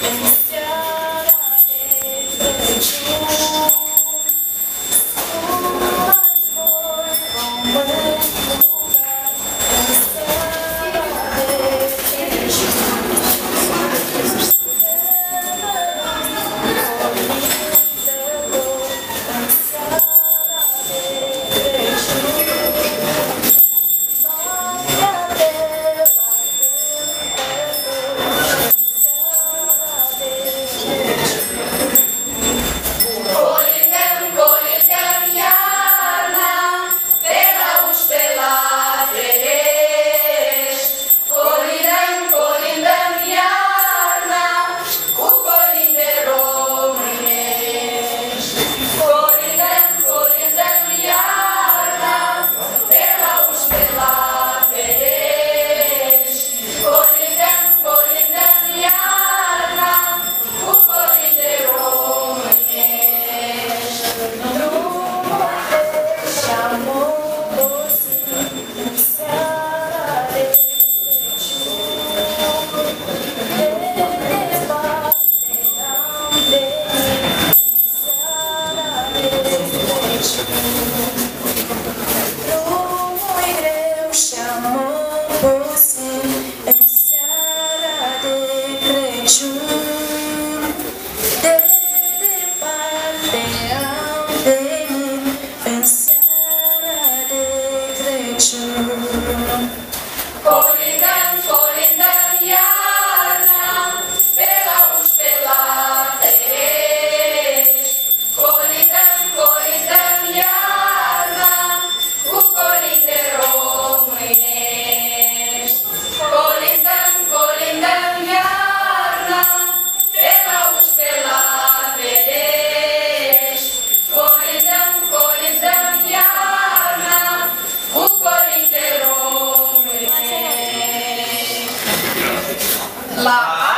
Colindăm, colindăm iarna, pe la uși, pe la ferești. Colindăm, colindăm iarna, cu colinde românești. Colindăm, colindăm iarna, pe la uși, pe la ferești. Colindăm, colindăm iarna, cu colinde românești. La